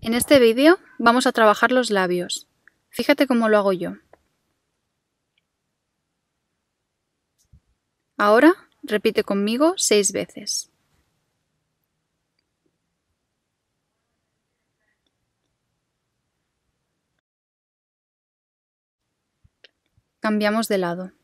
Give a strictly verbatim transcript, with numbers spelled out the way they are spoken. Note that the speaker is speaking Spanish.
En este vídeo vamos a trabajar los labios. Fíjate cómo lo hago yo. Ahora repite conmigo seis veces. Cambiamos de lado.